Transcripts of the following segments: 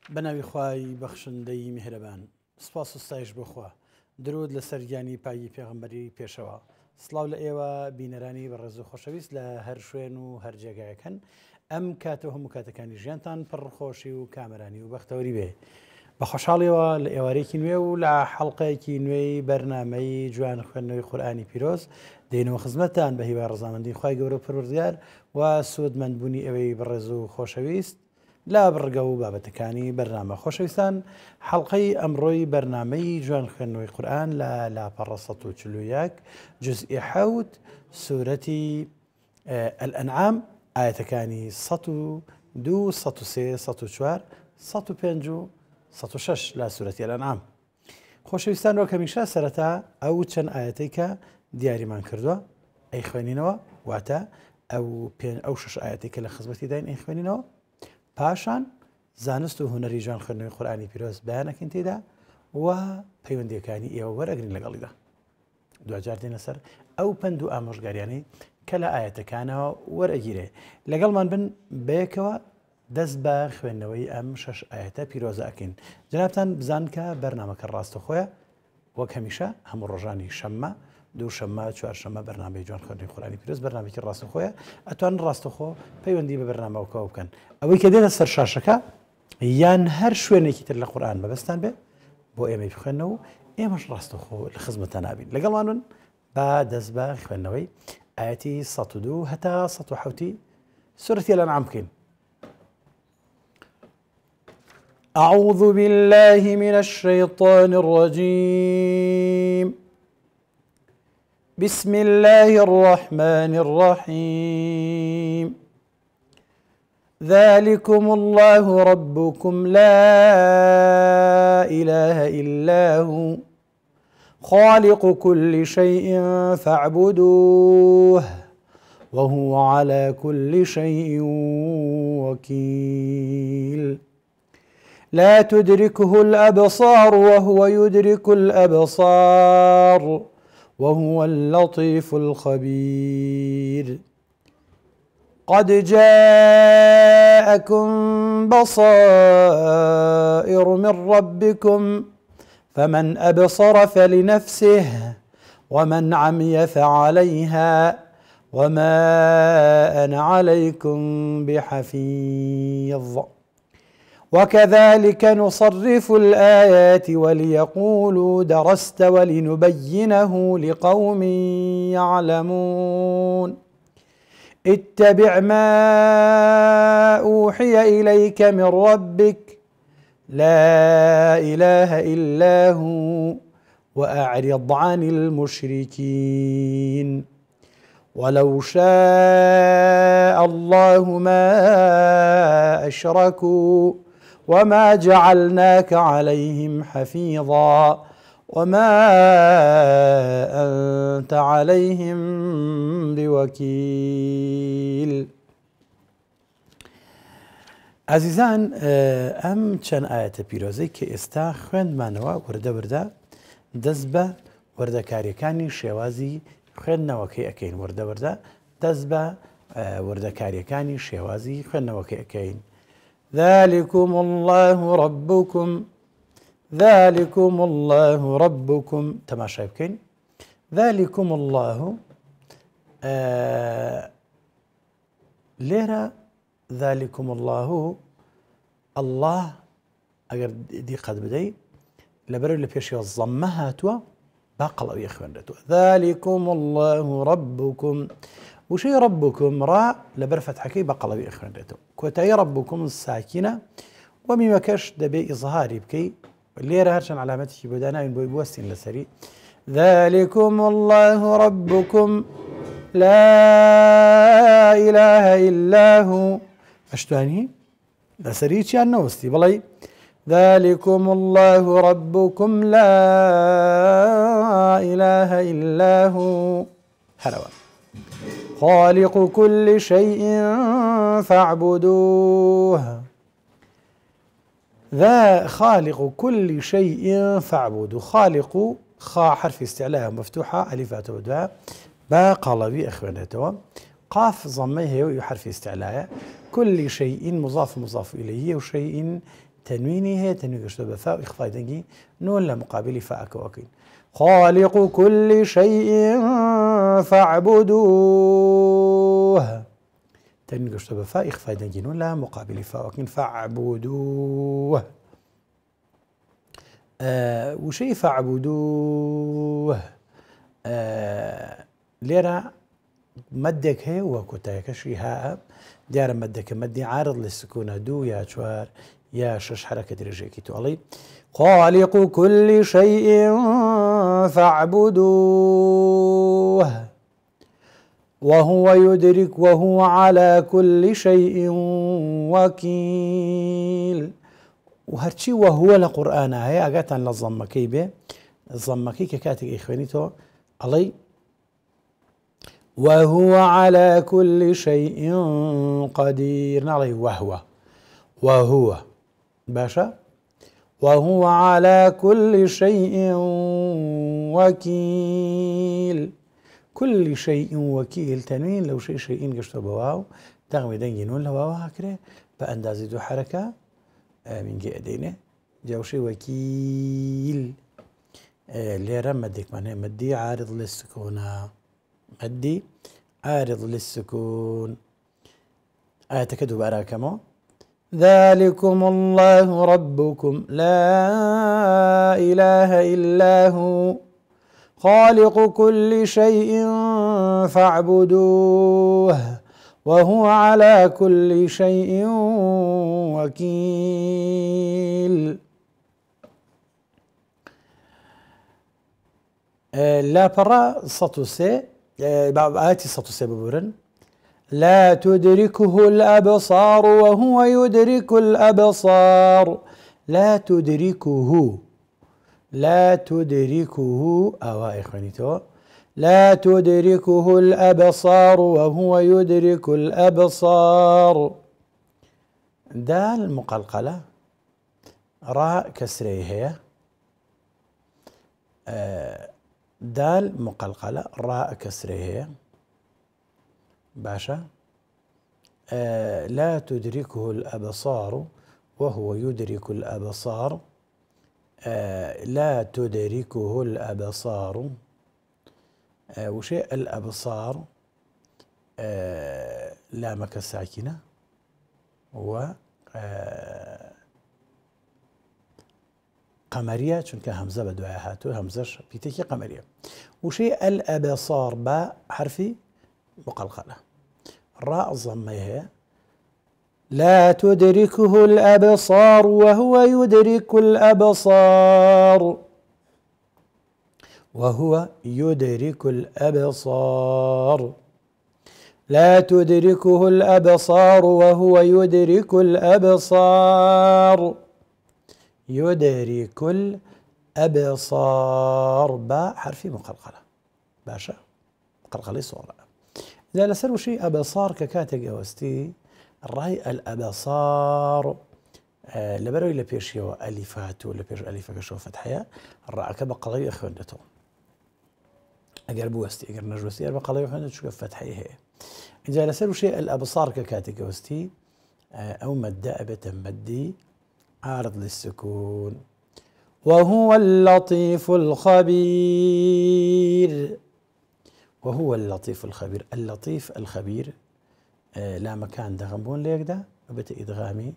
بەناوی خوای بەخشندەی میهرەبان سپاس و ستایش بخوا درود لەسەر گیانی پایی پێغەمبەری پێشەوە سڵاو لە ئێوە بینەرانی بەڕێز و خۆشەویست لە هەر شوێن و هەر جێگایەکەن ئەم کاتەوە هەموو کاتەکانی ژیانتان پڕخۆشی و کامەرانی و بەختەوەری بێ بە خۆشحاڵیەوە لە ئێوارێکی نوێ و لە حەڵقەیەکی نوێی بەرنامەی جوان خوێندنەوەی قورئانی پیرۆز دێنەوە خزمەتتان بە هیوای ڕەزامەندی خوای گەورە پەروەردگار و سوودمەندبوونی ئەوەی بەڕێز و خۆشەویست لا بڕگە و بابەتەکانی بەرنامە خۆشەویستان حەڵقەی ئەمڕۆی بەرنامەی جوان خوێندنەوەی قورئان لە لاپەڕە 141 جزئی 7 سورەتی ئەلئەنعام ئاەتەکانی 102 103 104 105 و 106 لا سورەتی ئەلئەنعام خۆشەویستان وەک هەمیشە سەرەتا ئەو چەند ئاەتەی کە دیاریمان کردووە ئەی خوێنینەوە واتە ئەو 6 ئاەتەی کە لە خزمەتی داین ئەی خوێنینەوە پاشان زانست و هونەری جوان خوێندنەوەی قورئانی پیرۆز بەیانەکەین تێدا و پەیوەندیەکانی ئێوە وەرئەگرین لەگەڵیدا دوجار دێنە سەر ئەو پند و ئامۆژگاریانەی کە لە ئاەتەکانەوە وەرئەگیرێ لەگەڵمان بن بەیەکەوە دەست بە خوێندنەوەی ئەم 6 ئاەتە پیرۆزە ئەکەین جنابتان بزان کە بەرنامەکە ڕاستەخۆیە وەک هەمیشە هەموو ڕۆژانی شەممە دووشەممە چوارشەممە بەرنامەی جوان خوێندنەوەی قورئانی پیرۆز بەرنامێکی ڕاستەخۆیە ئەتوان ڕاستەخۆ پەیوەندی بە بەرنامەوەکەوە بکەن ئەوەی کە دێنە سەر شاشەکە یان هەر شوێنێکی تر لە قورئان بەبەستان بێ بۆ ئێمەی بخوێنەوە و ئێمەش ڕاستەخۆ لە خزمەتتان نابین لەگەڵمان بن با دەست بە خوێندنەوەی ئاەتی 102 هەتا 107 سورەتی ئەلئەنعام بکەین أعوذ بالله من الشيطان الرجيم بسم الله الرحمن الرحيم ذلكم الله ربكم لا إله إلا هو خالق كل شيء فاعبدوه وهو على كل شيء وكيل لا تدركه الأبصار وهو يدرك الأبصار وهو اللطيف الخبير قد جاءكم بصائر من ربكم فمن أبصر فلنفسه ومن عمي فعليها وما أنا عليكم بحفيظ وكذلك نصرف الآيات وليقولوا درست ولنبينه لقوم يعلمون اتبع ما أوحي إليك من ربك لا إله إلا هو وأعرض عن المشركين ولو شاء الله ما أشركوا وما جعلناك عليهم حفيظا وما أنت عليهم بوكيل عزیزان ئەم چەند ئاەتە پیرۆزەی کە ئێستا خوێندمانەوە وردە دەست بە وردەکاریەکانی شێوازی خوێندنەوەکەی ئەەکەین وردە دەست بە وردەکاریەکانی شێوازی خوێندنەوەکەی ئەەکەین ذلكم الله ربكم تماشای بکەین ذلكم الله لێرە ذلكم الله ئەگەر دیقەت بدەیت لەبەرەوەی لە پێشەوە زەممە هاتووە با قەڵەویە خوێندرێتەوە ذلكم الله ربكم وشەی ربكم ڕا لەبەر فەتحەکەی بە قەڵەویە خوێندرێتەوە کۆتایی ربكم ساکینە و میمەکەش دەبێ ئیزهاری بکەی لێرە هەرچەند علامەتێکی بۆ داناوین بۆی بوەستین لەسەری ذلكم الله ربكم لا إله إلا هو ئەشتوانی لەسەری چیان نەوەستی بڵێ ذلكم الله ربكم لا إله إلا هو هروا خالق كل شيء فاعبدوه ذا خالق كل شيء فاعبدوه خالق خا حرف استعلاء مفتوحة ألفات وداء با قالبي أخوانته قاف ضمه وحرف استعلاء كل شيء مضاف إليه وشيء تنويني هي تنوين قشتو بفاء إخفاء دنجي نون لمقابل فاء كوكين خالق كل شيء فاعبدوه تنوين قشتو بفاء إخفاء دنجي نون لمقابل فاء كوكين فاعبدوه وشي فاعبدوه ليرة مدك هي وكتاك شي ها ديار مدك مدي عارض للسكون دو يا شوار يا شش حركة رجيكي تولي خالق كل شيء فاعبدوه وهو يدرك وهو على كل شيء وكيل وهرشي وهو لقرآن هي أجاتن للضمكي به الضمكي ككاتك إخوانيتو علي وهو على كل شيء قدير نعلي وهو باشا وهو على كل شيء وكيل كل شيء وكيل تنوين لو شيء قشتو بواو تغمي دنجنون لواو هكذا بأندازي دو حركة من جئدينه جوشي وكيل ليرة مدك معناه مدي عارض للسكونة مدي عارض للسكون تكدوا براكمو ذلكم الله ربكم لا إله إلا هو خالق كل شيء فاعبدوه وهو على كل شيء وكيل لا برا سطوسي آياتي سطوسي ببورن لا تدركه الأبصار وهو يدرك الأبصار لا تدركه إخوانيتو لا تدركه الأبصار وهو يدرك الأبصار دال مقلقلة راء كسري هي دال مقلقلة راء كسري هي باشا لا تدركه الأبصار وهو يدرك الأبصار لا تدركه الأبصار وشيء الأبصار لامك ساكنة و قمرية چونك همزة بدوها هاتو همزة بيتكي قمرية وشيء الأبصار باء حرفي مقلقلة راء ضميها لا تدركه الأبصار وهو يدرك الأبصار وهو يدرك الأبصار لا تدركه الأبصار وهو يدرك الأبصار يدرك الأبصار باء حرفي مقلقلة باشا مقلقلة صورة إذا لسروا شيء أبصار ككاتق أوستي الرأي الأبصار لبروي لبيش يو ألفات ولا بيش ألفة كشوف فتحية الرأي كبقلي أخوانته أجر بوستي أجر نجوستي بقلي أخوانته شو فتحية هي إذا لسروا شيء الأبصار ككاتق أوستي أو مد مدي عارض للسكون وهو اللطيف الخبير وهو اللطيف الخبير اللطيف الخبير لا مكان دغمبون ليك ده وبت إدغامي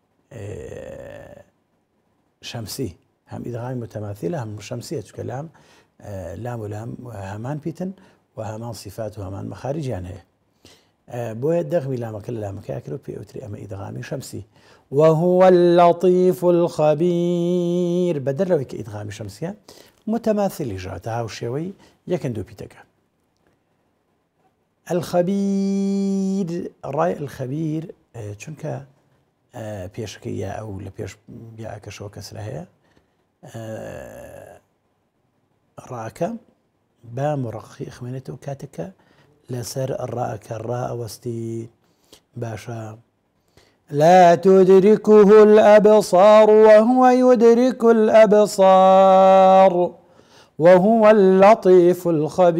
شمسي هم إدغامي متماثلة هم شمسية كلام لام ولام همان بيتن وهمان صفات وهمان مخارج يعني بويا دغمي لا مكان لا مكاكلو بي أوتري أما إدغامي شمسي وهو اللطيف الخبير بدل لو إدغامي شمسية متماثل جاتها وشوي يكن دو بيتك الخبير الرأي الخبير چونك بيشكية أو لبيش بيعك شو كسرها راك با مرخي إخوانته كاتك لسر الراء كالراء وستي باشا لا تدركه الأبصار وهو يدرك الأبصار وهو اللطيف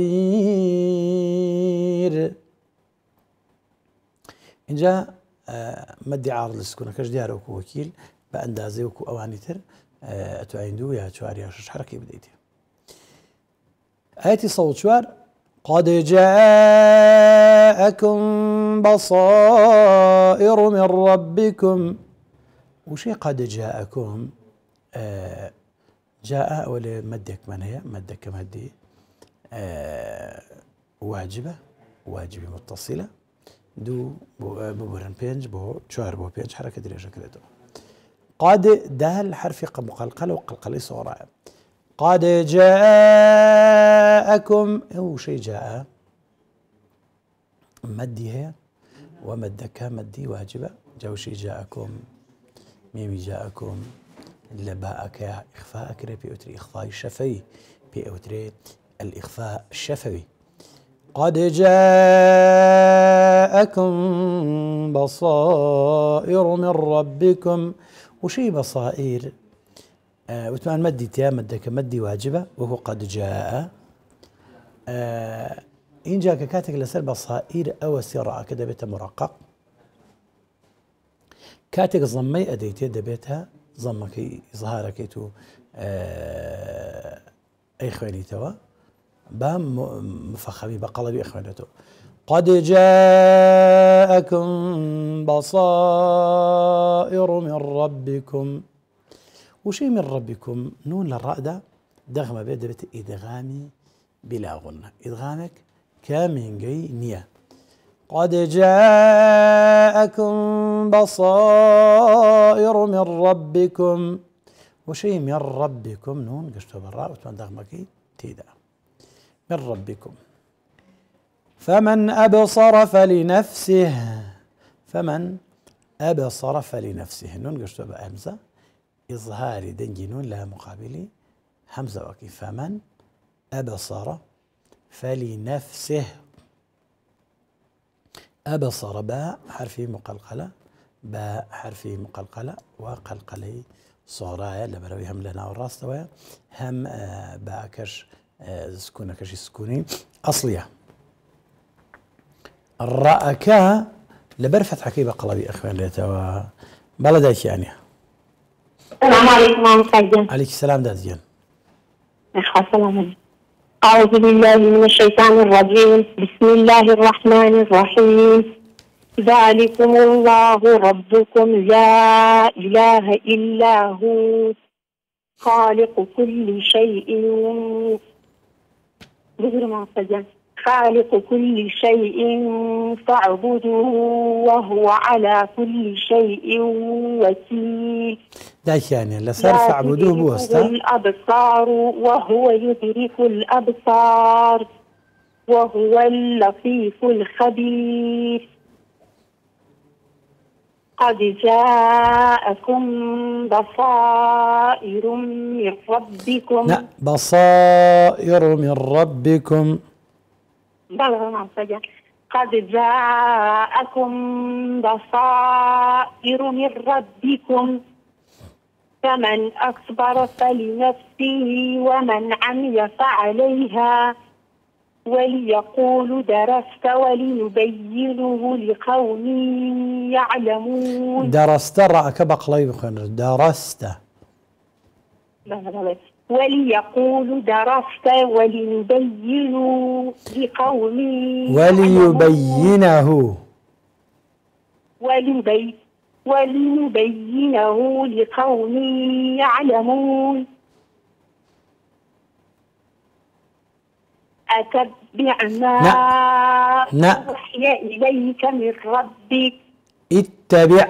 الخبير إن جاء مدي عارض للسكون كاش ديارك وكيل بأندازي وكو أواني تر أتوعندو يا شوار يا شش حركة بديتي آياتي صوت شوار قد جاءكم بصائر من ربكم وشي قد جاءكم جاء ولا مدك من هي مدك مدي واجبة متصلة دو بورن بينج بو شوار بو بينج حركة دريجة كده قد دال حرف مقلقل وقلقلي صورة قد جاءكم هو شيء جاء مدي هي ومدك مدي واجبة جوشي جاءكم ميمي جاءكم لباءك إخفاء بأوتري إخفاء الشفوي بأوتري الإخفاء الشفوي قد جاءكم بصائر من ربكم وشي بصائر وتمان مدي تيا مدك مدي واجبة وهو قد جاء إن جاك كاتك لسر بصائر أو سراء كده بيت مرقق كاتك ضمي أديتي دبيتها ضمك إظهارك تو أي خواني توا بام مفخمي بقلبي إخوانته قد جاءكم بصائر من ربكم وشي من ربكم نون للراء ده دغمة بيدبت إدغامي بلا غنة إدغامك كامين جاي نية قد جاءكم بصائر من ربكم وشي من ربكم نون قشتو بالراء وتوان دغمكي تيدا من ربكم فمن أبصر فلنفسه فمن أبصر فلنفسه نون قشتو بأمزة إظهار دنجي نون لا مقابل همزة وكي فمن أبصر فلنفسه أبصر باء حرفي مقلقلة باء حرفي مقلقلة وقلقلي صغرايا لبروي هم لنا والراس تويا هم باء كش سكونة كش سكوني أصلية الرأكا لبر فتحة كيبا قلبي أخوان ليتوا بلدك يعني السلام عليكم ورحمة الله. عليك السلام داديان. السلام. أعوذ بالله من الشيطان الرجيم. بسم الله الرحمن الرحيم. ذلكم الله ربكم لا إله إلا هو خالق كل شيء خالق كل شيء فاعبدوه وهو على كل شيء وكيل. دايك يعني لسر فاعبدوه بوستا الأبصار وهو يدرك الأبصار وهو اللطيف الخبير. قد جاءكم بصائر من ربكم. لا بصائر من ربكم. قد جاءكم بصائر من ربكم فمن أصبر فلنفسه ومن عمي فعليها وليقول درست ولنبينه لقوم يعلمون. درست رأك بقلي بخير درست وليقول درست ولنبينه لقوم وليبينه ولنبينه لقوم يعلمون. أتبع ما أوحي إليك من ربك. اتبع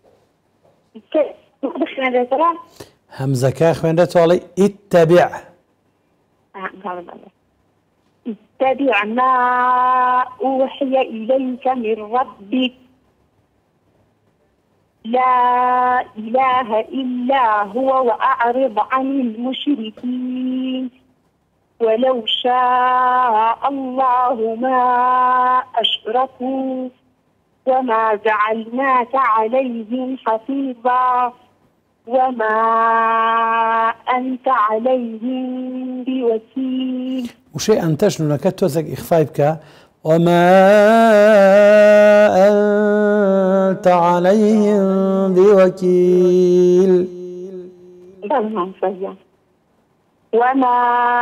همزة كاخوين رتولي اتبع اتبع ما أوحي إليك من ربك لا إله إلا هو وأعرض عن المشركين ولو شاء الله ما أشركوا وما جعلناك عليهم حفيظا وما أنت عليهم بوكيل. وشيء أن تشنو نكتوزك إخفاء بك وما أنت عليهم بوكيل. وما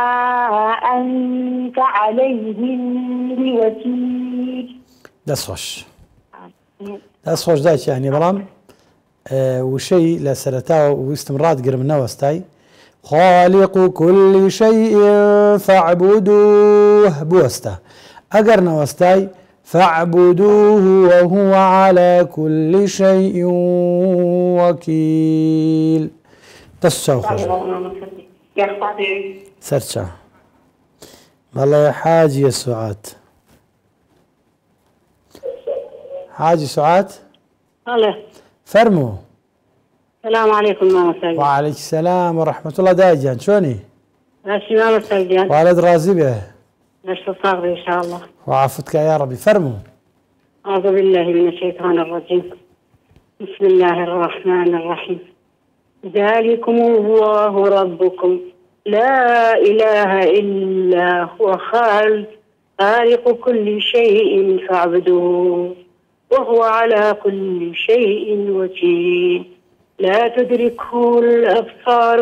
أنت عليهم بوكيل. دەست خۆش دایکی يعني بەڵام وشەی لە سەرەتاوە ویستم ڕادگرم نەوەستای خالق كل شيء فاعبدوه بوستا اگر نوستاي فاعبدوه وهو على كل شيء وكيل. تسعو خرج سرچا والله حاجي سعاد حاجي سعاد فرمو. السلام عليكم ماما سعيد. وعليك السلام ورحمة الله. دايجان شوني؟ ماشي ماما سعيد. والد راضي به؟ نشر صاغري إن شاء الله. وعافتك يا ربي. فرموا. أعوذ بالله من الشيطان الرجيم. بسم الله الرحمن الرحيم. ذلكم الله ربكم لا إله إلا هو خالق كل شيء فاعبدوه وهو على كل شيء وكيل. لا تدركه الأبصار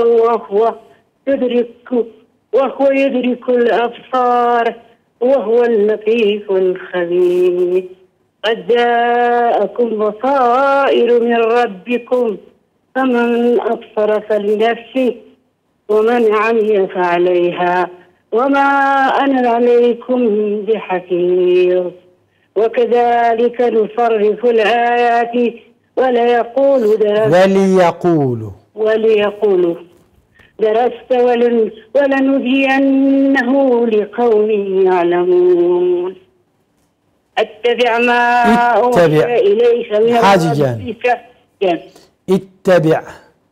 وهو يدرك الأبصار وهو اللطيف الخبير. قد جاءكم بصائر من ربكم فمن أبصر فلنفسه ومن عمي فعليها وما أنا عليكم بحفيظ. وكذلك نصرف الآيات وليقولوا درست ولنبينه لقوم يعلمون. اتبع ما أوحي إليك من ربك. اتبع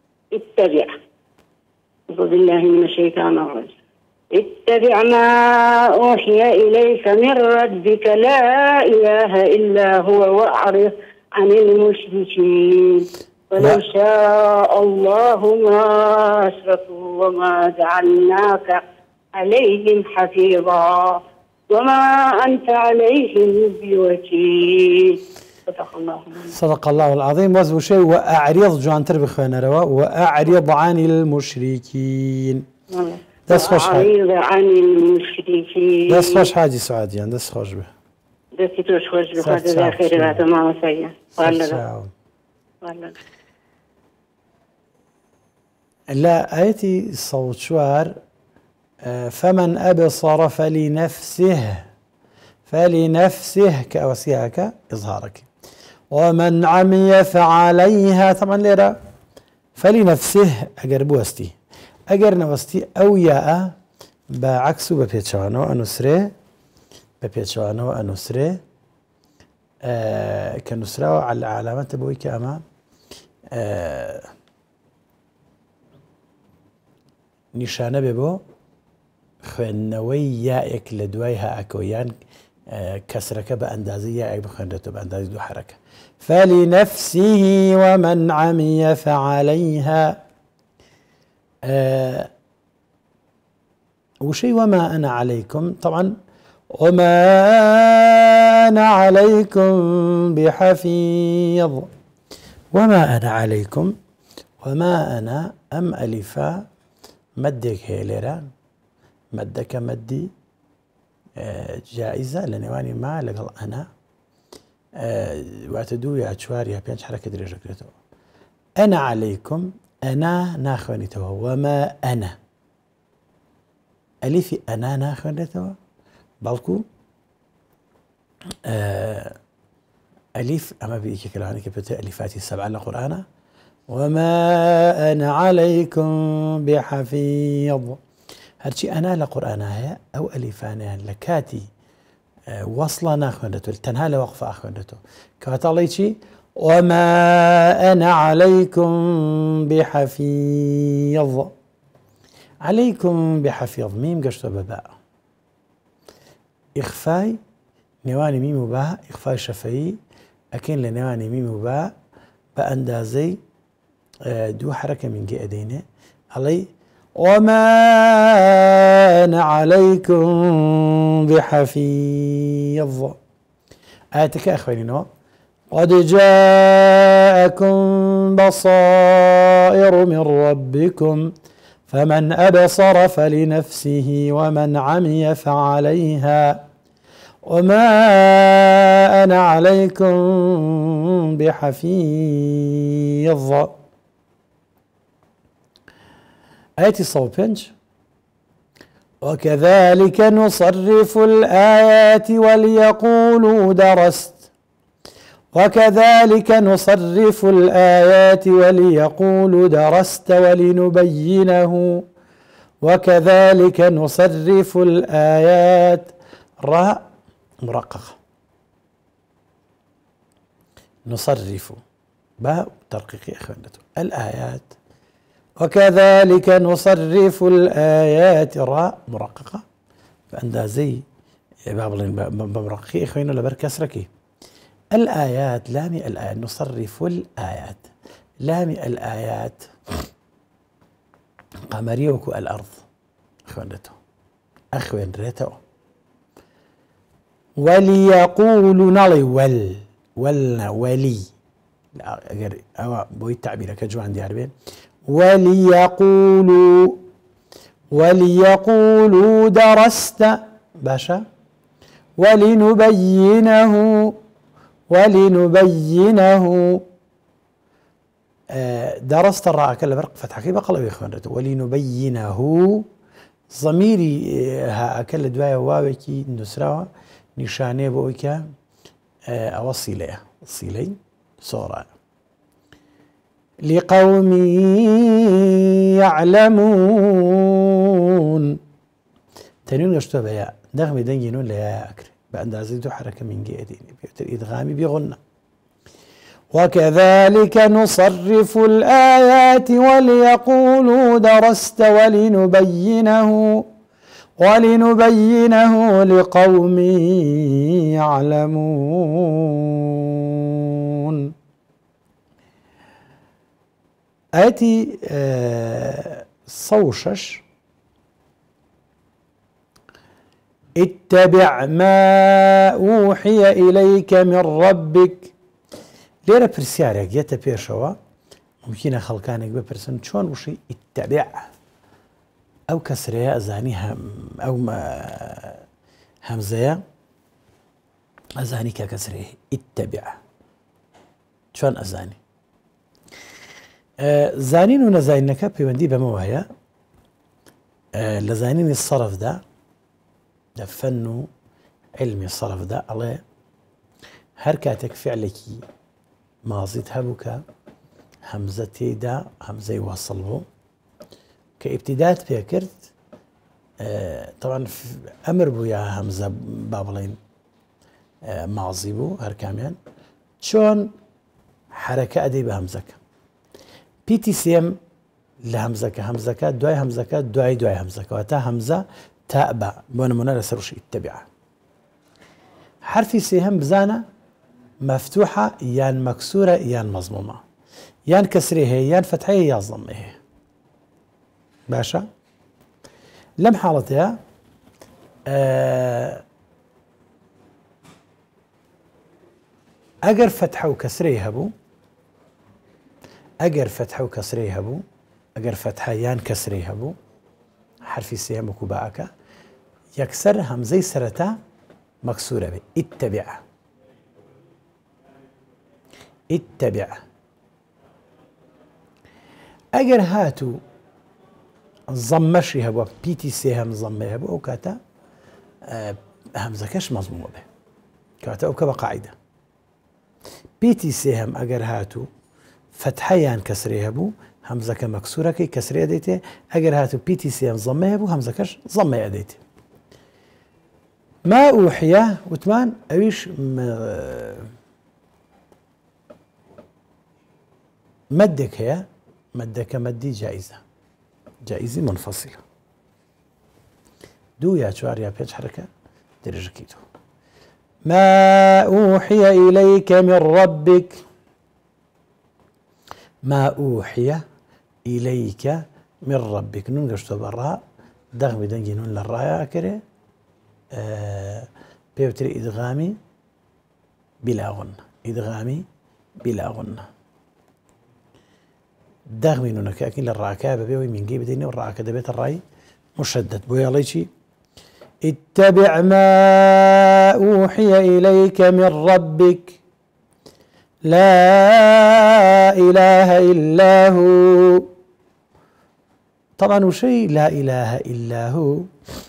أعوذ بالله من الشيطان الرجيم. اتبع ما أوحي إليك من ربك لا إله إلا هو وأعرض عن المشركين. ولو شاء الله ما أشركوا وما جعلناك عليهم حفيظا وما أنت عليهم بوكيل. صدق الله العظيم. وزو شيء وأعرض جوانتر بخوانا روا وأعرض عن المشركين. دس خوش أعرض عن المشركين. دس خوش حاجي سعاديان دس خوش به دستي توش خوش بخاطر خير لا تمام سيئا والله لا آيتي صوت شوار فمن أبصر فلنفسه كأوسياك إظهارك ومن عمي فعليها. طبعا ليرا فلنفسه أجر بوستي أجر نوستي أو ياء بعكسه ببيتشوانو أنسرة كنسرة على علامة بويك أما نیشانە بێ بۆ خوێندنەوەی یائێک لە دوای هائەکەوەیان کەسرەکە بە ئەندازی یائێک بخوێنرێتەوە بە ئەندازی دوو حرەکە. فلنفسه ومن عمي فعليها. وشي وما أنا عليكم. طبعا وما أنا عليكم بحفيظ. وما أنا عليكم وما أنا أم ألفا مدك هي ليران مدك مدي جائزة لنواني ما لقل أنا واتدو يا أشوار يا بيانش حركة درجة كريتو. أنا عليكم أنا ناخوني توا وما أنا ألفي أنا ناخوني توا بالكو ألف أما بيك كلامي كبت ألفاتي السبعة للقرآن. وما أنا عليكم بحفيظ. هرشي أنا لقرآن هي أو ألفان لكاتي وصلة ناخذته تنها لوقفة أخذته كاتاليشي وما أنا عليكم بحفيظ. عليكم بحفيظ ميم قشطة بباء إخفاي نواني ميم وباء إخفاي شفهي أكين لنواني ميم وباء بأندازي دو حركة من قيدينه علي وما أنا عليكم بحفيظ. آياتك أخواني قد جاءكم بصائر من ربكم فمن أبصر فلنفسه ومن عمي فعليها وما أنا عليكم بحفيظ. آية الصوبنج وكذلك نصرف الآيات وليقولوا درست وكذلك نصرف الآيات وليقولوا درست ولنبينه وكذلك نصرف الآيات راء مرققة نصرف باء ترقيق إخوانته الآيات وكذلك نصرف الآيات راء مرققة فعندها زي بمرققي إخوانه لبر كسركي الآيات لامي الآيات نصرف الآيات لامي الآيات قمريوك الأرض أخوانته أخوان ريتو وليقولوا نلي ولنا ولي لا أو بوي التعبير كجو عندي عربين وليقولوا درست باشا ولنبينه درست الراء كلا برق فتحة كيف قلب يا اخوان ولنبينه ضميري ها اكل دوايا واوكي نسراوا نشانه بوكا اوصيله صيلي صورة لقوم يعلمون تنين يشتو بيا نغمي دنجنون ليا اكري بأندازيدو حركة من جيدين بيوتر إدغامي بغنى وكذلك نصرف الآيات وليقولوا درست ولنبينه لقوم يعلمون. آتي صوشش اتبع ما أوحي إليك من ربك. ليرة برسيارك يتبيرشوا ممكن خلقانك ببرسن شون وشي اتبع أو كسرية أزاني أو همزية أزاني ككسرية اتبع شون أزاني زانين ونزاينك بيوندي بموهية لزانين الصرف ده فن علمي الصرف ده الله هركاتك فعلك ماضي هبوك همزتي دا همزي وصلبو كابتدات بيكرت طبعا امر بو يا همزه بابلين ماضي بو هركاميان شون حركه ادي بهمزك بي تي سي ام لهمزك همزك دواي همزك دواي همزك وتا همزه تأبى بونمونا لسروش اتبع حرفي سيهم بزانة مفتوحة يان مكسورة يان مضمومة يان كسريه يان فتحيه يان ضميه باشا لم حالتها أجر فتحه وكسريه هبو أجر فتحه وكسريه هبو أجر فتحه يان كسريه هبو حرفي سيهم وكباءك يكسر همزي سرتا مكسورة به اتبع اگر هاتو ضمشي هبو بي تي سي هم ضمه هبو او كاتا همزة كش مضمومة به كاتا او كبا قاعدة بي تي سي هم اگر هاتو فتحيان كسري هبو همزة كمكسورة كي كسري اديته اگر هاتو بي تي سي هم ضمه هبو همزة كش ضمه اديته ما أوحي وثمان أويش مدك هي مدك مدي جائزة منفصلة دو يا شوار يا بيج حركة درجكيتو ما أوحي إليك من ربك ما أوحي إليك من ربك نون قشتو بالراء دغمي دنجي نون للراء كري بيوتري إدغامي بلا غنة إدغامي بلا غنة دغمي نون كأكين للراء كابة بيوي من جيب ديني والراء كده بيت الراي مشدد بويا ليشي اتبع ما أوحي إليك من ربك لا إله إلا هو. طبعا وشيء لا إله إلا هو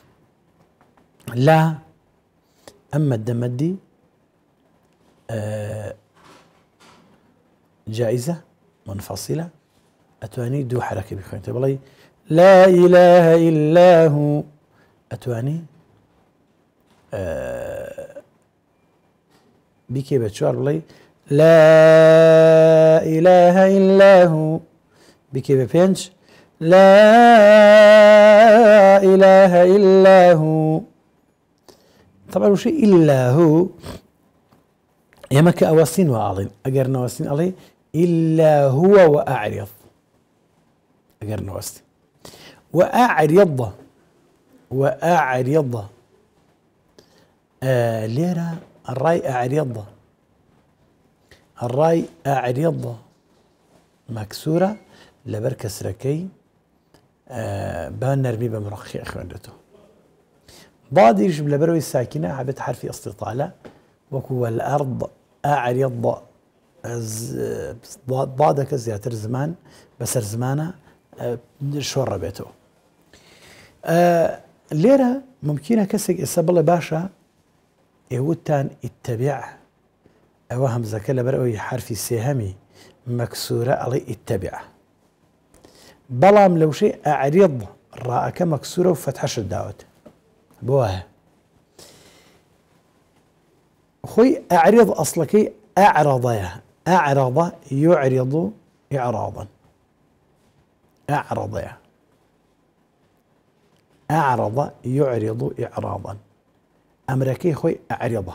لا أما الدمدي جائزة منفصلة أتواني دو حركة بخوين تبالي لا إله إلا هو أتواني بكي بتشوار بلي لا إله إلا هو بكي ببينش لا إله إلا هو. طبعا وشي إلا هو يمك أواسين وعالين أقرنا واسين عليه إلا هو وأعرض أقرنا واسين وأعرض ليرة الراي أعرض الراي أعرض مكسورة لبر كسركي بان نرمي بمرخي أخوانته بعض يجب لبروي الساكنة عبت حرف استطالة وكو الأرض أعرض بعض كزياتر زمان بسر زمانة شو ربيته ليرة ممكنة كسك إسابة باشا يهوتان اتبع أو همزة كلا بروي حرف السهمي مكسورة علي اتبع بلام لو شيء أعرض راءك مكسورة وفتحش الدعوت بواه خوي أعرض أصلك أعرض يعرض إعراضا أعرض يعرض إعراضا أمريكي خوي أعرضه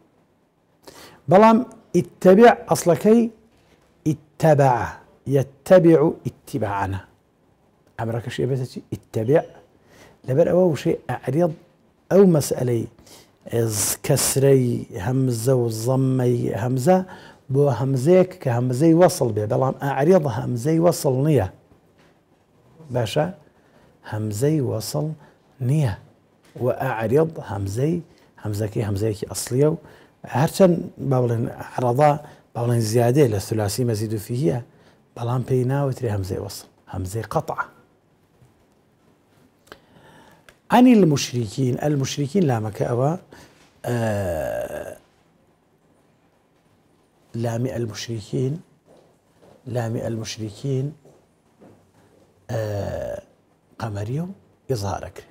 بلام اتبع أصلك اتبع يتبع اتباعنا أمرك شيء بتجي اتبع لبر أو شيء أعرض أو مسألة كسري همزة وضمي همزة بو همزيك كهمزي وصل به بلام أعرض همزي وصل نية باشا همزي وصل نية وأعرض همزكي أصلية هرچن بابلن عرضا بابلن زيادة للثلاثي مزيد فيه بلان بينا وتري همزة وصل همزة قطعة. عن المشركين لا مكأوى لامئ المشركين قمريو إظهارك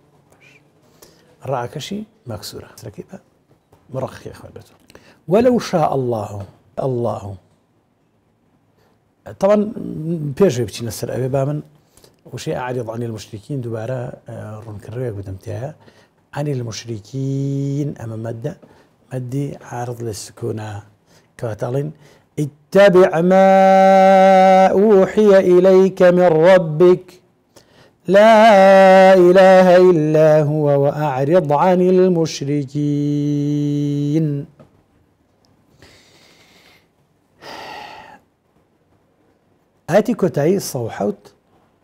رأكشي مكسورة ركبها مرخي أخوانته ولو شاء الله طبعا بيجي بتشي نسر أبي بامن وشيء أعرض عن المشركين دوباره رنكرية قدمتها عن المشركين أما مدي عارض للسكونة كاتلين اتبع ما أوحي إليك من ربك لا إله إلا هو وأعرض عن المشركين. آتي كتاي الصوحوت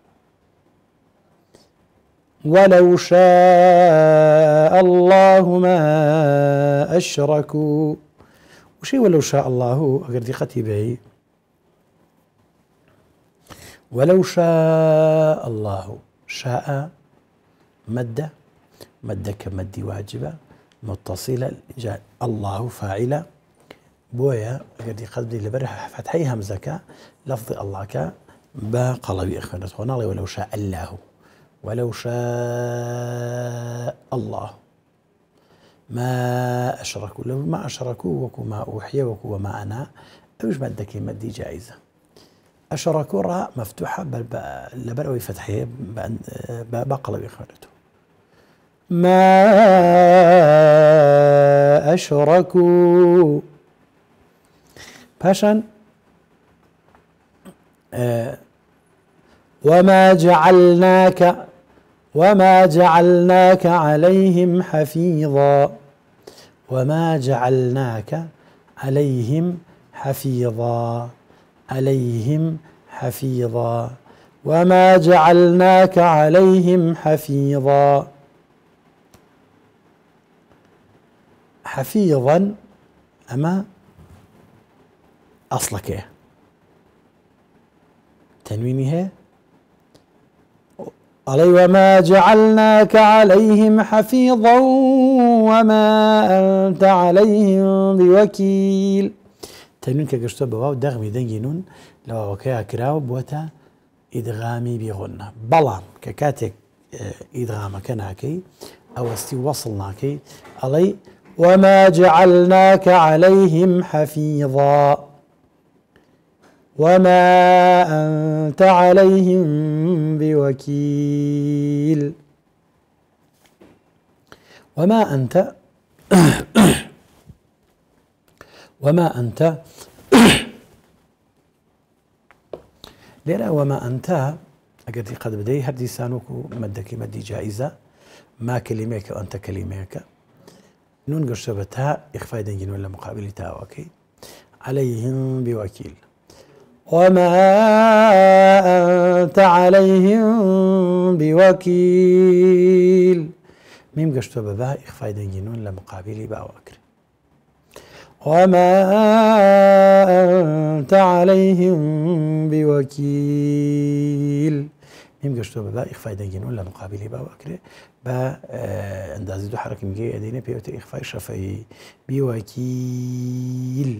ولو شاء الله ما أشركوا وشي ولو شاء الله أقدر خطيبه ولو شاء الله شاء مد كمد واجبة متصلة جاء الله فاعلة بويا أقدر قدري لبرح فتحي همزك لفظ الله كا بقلبي أخوانات هنا ولو شاء الله ولو شاء الله ما أشركوا لو ما أشركوا وكو ما أوحي وكو وما أنا أوش مدك مدي جائزة أشركوا راء مفتوحة بل لبروي فتحية بقلب إخوانته ما أشركوا باشان وما جعلناك عليهم حفيظا وما جعلناك عليهم حفيظا وما جعلناك عليهم حفيظا. حفيظا أما أصلك إيه تنويني هي علي وما جعلناك عليهم حفيظا وما أنت عليهم بوكيل. تنوين كقشتو بواو دغمي دنجنون لو وكيا كراو بوتا إدغامي بغنة بلام ككاتك إدغام كناكي أو استي وصلناكي علي وما جعلناك عليهم حفيظا وما أنت عليهم بوكيل. وما أنت ليرا وما أنت أقدر قد بدي هردي سانوكو مدي جائزة ما كلميك وأنت كلميك نون قرشبتها إخفاء دنجين ولا مقابل تاوكي عليهم بوكيل. وما أنت عليهم بوكيل ميم قشتو ببا إخفاء دنجين ولا مقابل باوكر. وما أنت عليهم بوكيل ميم قشتو ببا إخفاء دنجين ولا مقابل باوكر با اندازي دو حركة مجي ادينا بيوتي إخفاء شفهي بوكيل.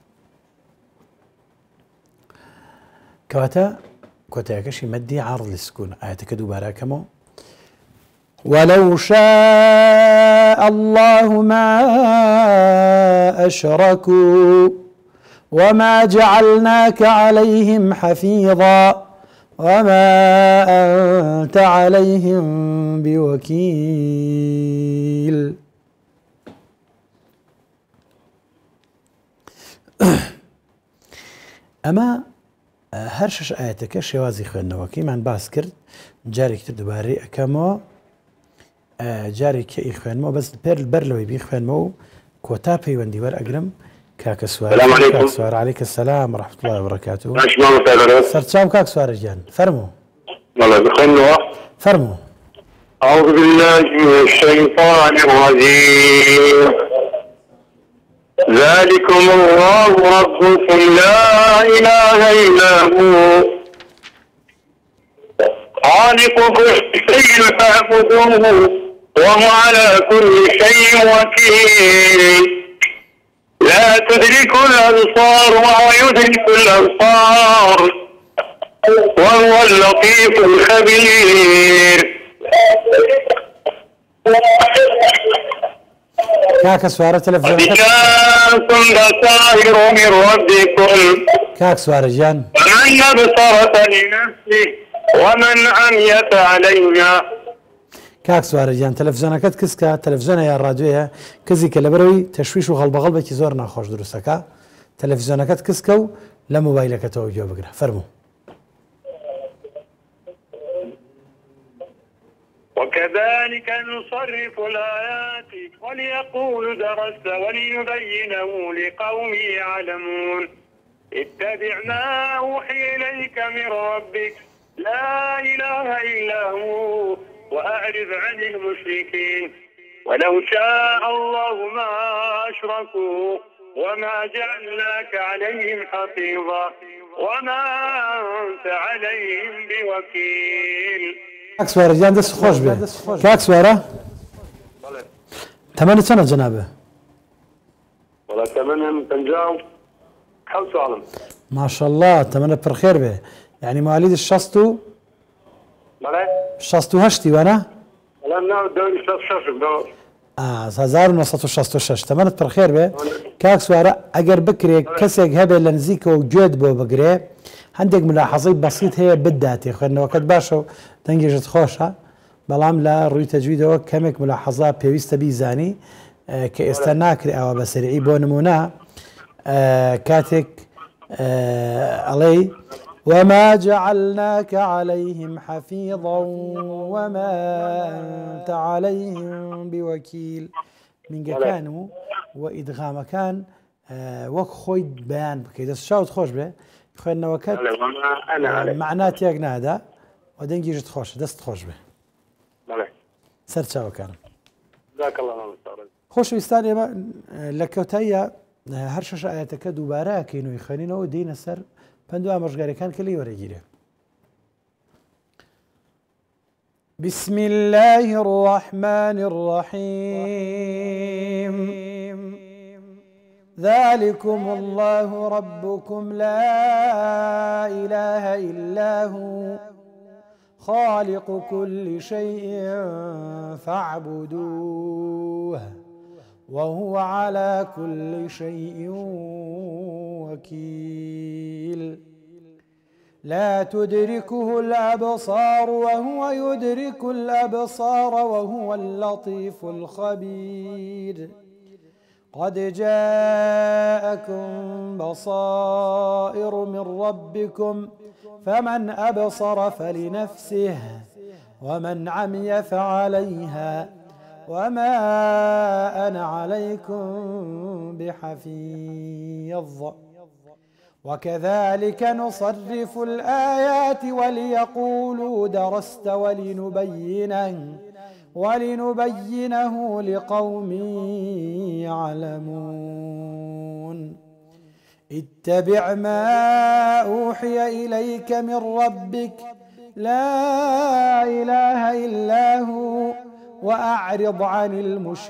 كواتا كوتاكشي مدي عارض للسكون آياتك دوبارا كمو ولو شاء الله ما أشركوا وما جعلناك عليهم حفيظا وما أنت عليهم بوكيل. أما هرشش آياتك شوازي خوێندنەوەکی من باس کرد جارێکتر دووبارەی ئەکەمەوە جارێکی خوێنمەوە بەس بەر لەوەی بیخوێنمەوە و کۆتا پەیوەندی وەرئەگرم کاکە سوار عليك السلام ورحمة الله وبركاته. سەرچاو کاک سوارە گیان فەرموو فەرموو. أعوذ بالله من الشيطان الرجيم. ذلكم الله ربكم لا إله إلا هو خالق كل شيء فاعبدوه وهو على كل شيء وكيل. لا تدرك الأبصار وهو يدرك الأبصار وهو اللطيف الخبير. كاك سوارة تلفزيون أنتم بصائر من ربكم كاك سوارة جان فمن أبصر فلنفسه ومن عمي فعليها. كاك سوارة جان تلفزيونك كسكا تلفزيون يا راديويا كزي كلبروي تشويش وغلبة زور ناخوش دروسكا تلفزيونك كسكا لا موبايلك توجه بقرا فرمو. وكذلك نصرف الآيات وليقولوا درست ولنبينه لقوم يعلمون. اتبع ما أوحي إليك من ربك لا إله إلا هو وأعرض عن المشركين. ولو شاء الله ما أشركوا وما جعلناك عليهم حفيظا وما أنت عليهم بوكيل. كاك سوارة جان دس خوش به كاك سوارة تمنى سنة جنابه والله تمنى تنجاو حوس عالم ما شاء الله تمنى بالخير به يعني مواليد الشستو هشتي وانا لا دوري شش 1966 تمنى بالخير به كاك سوارة اگر بكري كسيك هبه لنزيك وجود بو بقري عندك ملاحظات بسيط هي بداتي خونا وقت باشو دنجت خوشة بلام لا روي تجويده كمك ملاحظات بيوست بيزاني كاستناكري او بسرعي بو نمونا كاتك علي وما جعلناك عليهم حفيظا وما أنت عليهم بوكيل. من كانوا وإدغام كان وەک خۆی بەیان بکەیت دەست شاوت خۆش بێ خوێندنەوەکەت معنات یەک نادا و دەنگیژت خۆشە دەست خۆش بێ سەر چاوەکانم خۆشەویستان ئێمە لە کەوتاییە هەر شەش ئاەتەکە دووبارە ئەکەینەوەی خوێنینەوە دێنە سەر پند و ئامۆژگاریەکان کە لێی وەرەگیرێ. بسم الله الرحمن الرحيم ذلكم الله ربكم لا إله إلا هو خالق كل شيء فاعبدوه وهو على كل شيء وكيل لا تدركه الأبصار وهو يدرك الأبصار وهو اللطيف الخبير قد جاءكم بصائر من ربكم فمن أبصر فلنفسه ومن عمي فعليها وما أنا عليكم بحفيظ وكذلك نصرف الآيات وليقولوا درست ولنبينه لقوم يعلمون اتبع ما أوحي إليك من ربك لا إله إلا هو وأعرض عن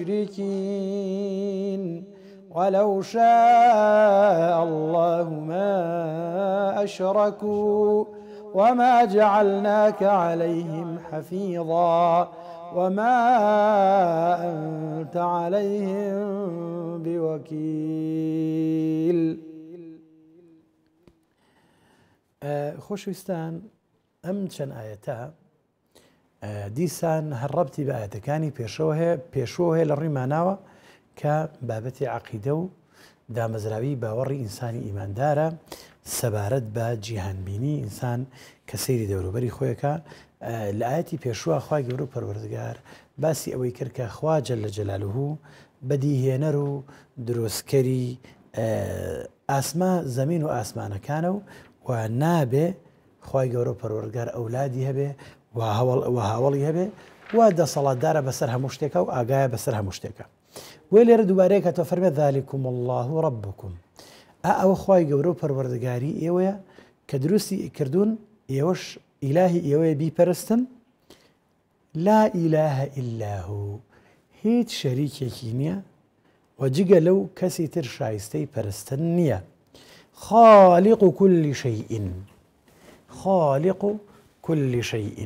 المشركين ولو شاء الله ما أشركوا وما جعلناك عليهم حفيظا وما أنت عليهم بوكيل. خۆشەویستان ئەم چەند ئاەتە دیسان هەرڕەبتی بە ئاەتەکانی پێشوە هەیە لە ڕوویماناوە کە بابەتی عەقیدە و دامەزراوی باوەڕی ئینسانی ئیماندارە سەبارەت بە جیهانبینی ئینسان کە سەیری دەوروبەری خۆیەکە. لە ئاەتی پێشووە خوا گەورە و پەروەردگار باسی ئەوەی کرد کە خوا جەلە جەلالوهو بەدیهێنەر و دروستکەری ئاسما زەمین و ئاسمانەکانە و نابێ خوای گەورە و پەروەردگار ئەولادی هەبێ و هاوڵی هەبێ و دەسەڵاتدارە بەسەر هەموو شتێکە و ئاگایە بەسەر هەموو شتێکە. وێ لێرە دووبارەیە کە تۆ فەرمێ ذالکم الله ربکم ئەوە خوای گەورە و پەروەردگاری ئێوەیە کە دروستی کردوون ئێوەش ئیلاهی ئێوەیە بیپەرستن لا إله إلا هو هیچ شەریکێکی نییە و جگە لەو کەسی تر شایستەی پەرستن نییە. خالق كل شيء خالق كل شيء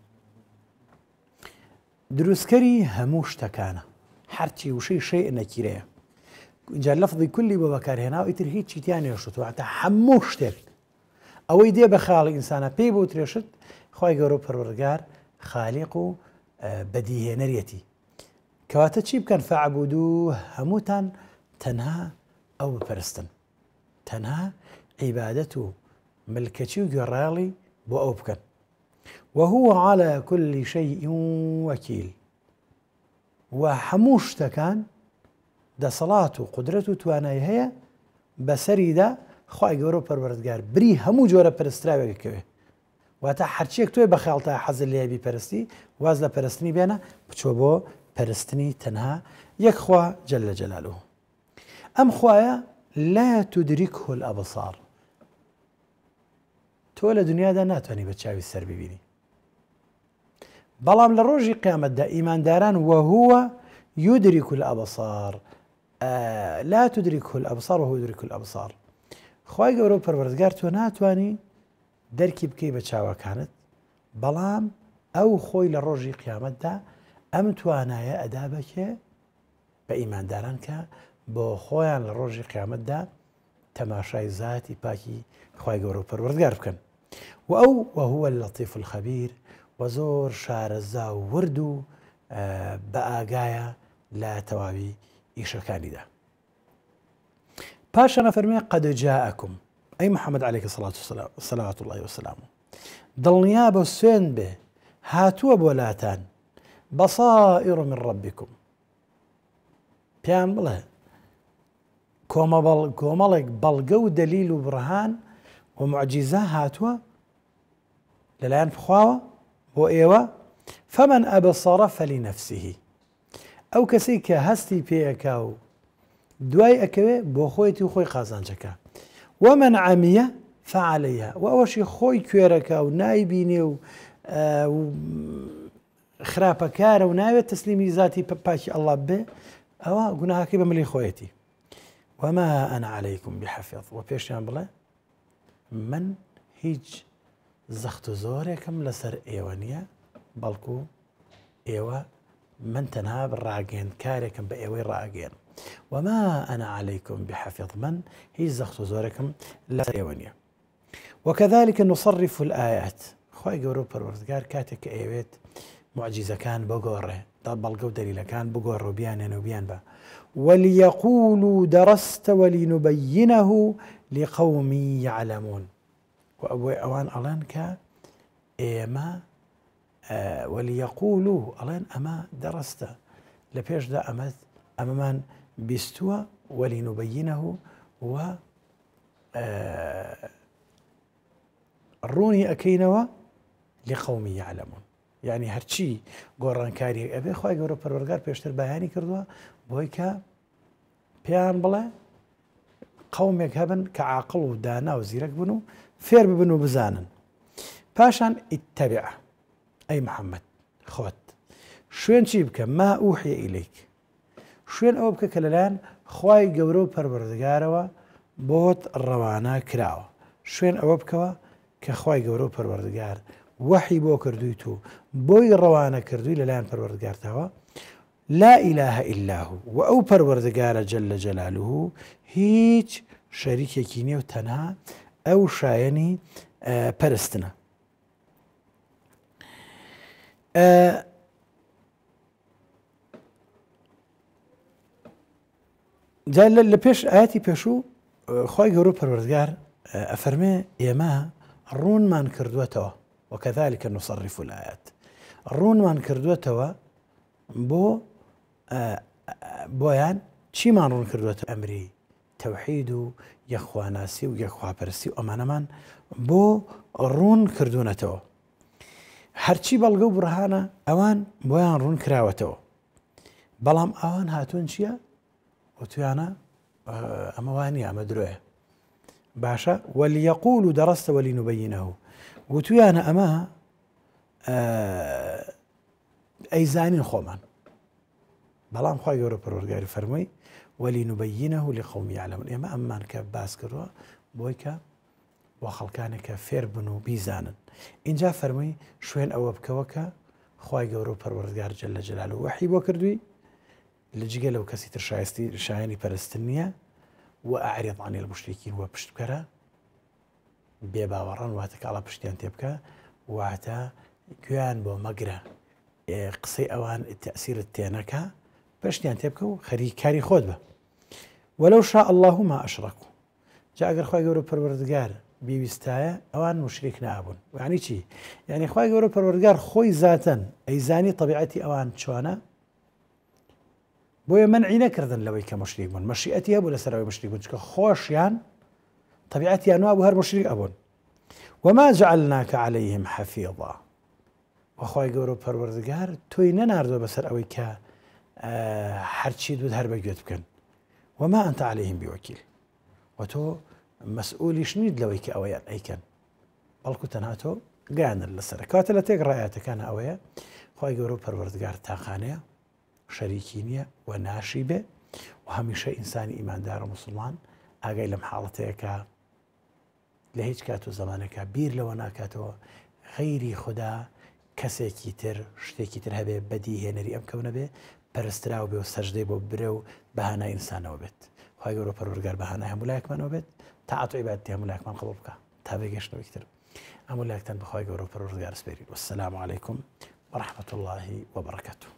دروستکەری هەموو شتەکانە هەرچی وشەی شەیء نەکیرەیە اینجا لەفظی کولی بۆ بەکارهێنا و ئیتر هیچی تیان نێشتوە واتە هەموو شتێک ئەوەی دێ بە خاڵی ئینسانە پێی بۆ ترێشت خوای گەورە و پەروەردگار خالیق و بەدیهێنەرەتی کەواتە چی بکەن فەعبودوه هەمووتان تەنها ئەو بپەرستن تەنها عیبادەت و ملکەچی و گوێڕایەڵی بۆ ئەو بکەن. وهو على كل شيء وكيل و هەموو شتەکان دەسەڵات و قودرەت و توانایی هەیە بەسەریدا خوای گەورە و پەروەردگار بری هەموو جۆرە پەرستراوێکەکەوێ واتە هەرچیەک توێ بە خەڵتە حەزت لێ بیپەرستی واز لە پەرستنی بێنە بچۆ بۆ پەرستنی تەنها یەک خوا جەلە جەلالوه. ئەم خوایە لا تدركه الأبصار تۆ لە دنیادا ناتوانانی بە چاوی سەر ببینی بەڵام لە ڕۆژی قیامەتدا ئیمانداران وهو يدرك الأبصار لا تدركه الأبصار وهو يدرك الأبصار خوای گەورە و پەروەردگار تۆ ناتوانی دەرکی بکەی بە چاوەکانت بەڵام ئەو خۆی لە ڕۆژی قیامەتدا ئەم توانایە ئەدا بکێ بە ئیمانداران کە بۆ خۆیان لە ڕۆژی قیامەتدا تەماشای زاتی پاکی خوای گەورە و پەروەردگار بکەن. و ئەو وهو اللطیف الخەبیر و زۆر شارەزا و ورد و بە ئاگایە لە تەواوی ئیشەکانیدا. پاشە نەفەرمێ قەد جاءەکم أي محمد عليك الصلاة والسلام صلوات الله وسلامه دڵنیا بە سوێن بێ هاتووە بۆ لاتان بەصائر من ربكم پێیان بڵێ کۆمەڵێک بەڵگە و دەلیل و بڕهان و معجیزە هاتووە لەلایەن بخواوە بۆ ئێوە فمن ئەبصەرە فەلینەفسیه ئەو کەسەی کە هەستی پێیەکا و دوای ئەکەوێ بۆ خۆیەتی و خۆی قازانجەکە ومن عەمیە فعليها و ئەوەشی خۆی کوێرەکە و نایبینێ و خراپەکارە و ناوێت تەسلیمی ذاتی پاکی ئەڵڵا بێ ئەوە گوناهاکەی بە ملی خۆیەتی وما أنا عليكم بحفيظ و پێشیان بڵێ من هیچ زەخت و زۆرێکم لەسەر ئێوە نییە بەڵکو ئێوە من تەنها ڕاگەن کارێکم بە ئێوەی ڕاگەن وما أنا عليكم بحفيظ من هیچ زەخت و زۆرێکم لەسەر ئێوە نییە وكذلك نصرف الآيات خۆی گەورە و پەروەردگار کاتێک کە ئەوێت معجیزەکان بگۆڕێ بەڵگە و دەلیلەکان بگۆڕ و بیانێن و بیان بە وليقولوا درست ولنبينه لقوم يعلمون وأوان ألان كا إما وليقولوا ألان أما درست لبيش دا أمامان بيستوى ولنبينه و روني أكينوا لقوم يعلمون يعني هرچی گۆڕانکاری ئەبێ خۆی گەورە پەروەردگار پێشتر بەیانی کردووە بۆی کە پێیان بڵێ قەومێک هەبن کە عاقڵ و دانا و زیرەک بن و فێر ببن و بزانن پاشان ئیتەبع ئەی محەممەد خۆت شوێن چی بکە ما ئوحی ئیلەیک شوێن ئەوە بکە کە لەلایەن خی گەورە و پەروەردگارەوە بۆت ڕەوانە کراوە شوێن ئەوە بکەوە کە خی گەورە و پەروەردگار وحی بۆ کردووی تو بۆی ڕەوانە کردووی لەلایەن پەروەردگارتەوە لا إله إلا هو و ئەو پەروەردگارە جەلە جەلالوه هیچ شەریکێکی نییە و تەنها ئەو شایەنی پەرستنە لە پێش ئاەتی پێشوو خی گەورە پەروەردگار ئەفەرمێ ئێمە ڕوونمان کردووەتەوە وكذلك نصرف الآيات ڕوونمان کردووەتەوە بۆیان چیمان ڕوون کردووەتە ئەمری تەوحید و یەخواناسی و یەخواپەرستی و ئەمانەمان بۆ ڕوون کردوونەتەوە هەرچی بەڵگە و بڕهانە ئەوان بۆیان ڕوون کراوەتەوە بەڵام ئەوان هاتوون چییە وتویانە ئەمەوانی ئەمە درۆیە باشە وليقولوا درست ولنبينه وتویانە ئەمە ئەیزانین خۆمان بەڵام خی گەورە پەروەردگاری فەرمووی ولنبينه لقوم يعلمون ئێمە ئەممان کە باس کردووە بۆی کە بۆ خەڵکانێک کە فێر بن و بیزانن اینجا فەرمووی شوێن ئەوە بکەوە کە خی گەورە و پەروەردگار جەلە جەلالوه وحی بۆ کردووی لە جگە لەو کەسی تر شایستی شایانی پەرستن نییە وأعرض عن المشركين وبشتكرا بێباوەڕان واتە کاڵا پشتیان تێ بکە واتە گویان بۆ مەگرە قسەی ئەوان تەسیرت تێنەکە پشتیان تێ بکە و خەریکاری خۆت بە وەلەو شاء الله ما ئەشرەکو جا ئەگەر خی گەورە پەروەردگار بیویستایە ئەوان مشریک نابوون یعنی چی یعنی خی گەورە پەروەردگار خۆی زاتەن ئەیزانی طبیعەتی ئەوان چۆنە بۆیە منعی نەکردن لەوەی کە مشریک بوون مەشیئەتی هەبوو لەسەرەوەی مشریک بوون چکە خۆشیان طبيعتي أنواع وهر مشرك أبون وما جعلناك عليهم حفيظا وخواي قورو پروردگار توي نناردو بسر أوي كا هرچي دود هر بگوت بكن وما أنت عليهم بوكيل وتو مسؤولي شنيد لوي كا أويان أي كان بلكو تنهاتو قانا لسر كاتلتك رأياتك كان أويا خواي قورو پروردگار تاقانيا شريكينيا وناشيبه وهميشه إنساني إيمان دار مسلمان ئاگای لەم حاڵەتەیەکە لە هیچ کات و زمانێکە بیر لەوە ناکاتەوە غەیری خوددا کەسێکی تر شتێکی تر هەبێ بەدی هێنەری ئەم کەونە بێ پەرستراو بێ و سەجدەی بۆ برە و بەهانای ئینسانەوە بێت خی گەورە پەروەردگار بەهانای هەموو لایەکمانەوە بێت تا ئەتۆی بەتی هەموو لایەکمان قبوڵ بکە تا بێگەشتنەوەی تر هەموو لایەکتان بەخوای گەورە پەروەردگار سپێرین والسلام عەلەیکم ورحمة الله وبركاته.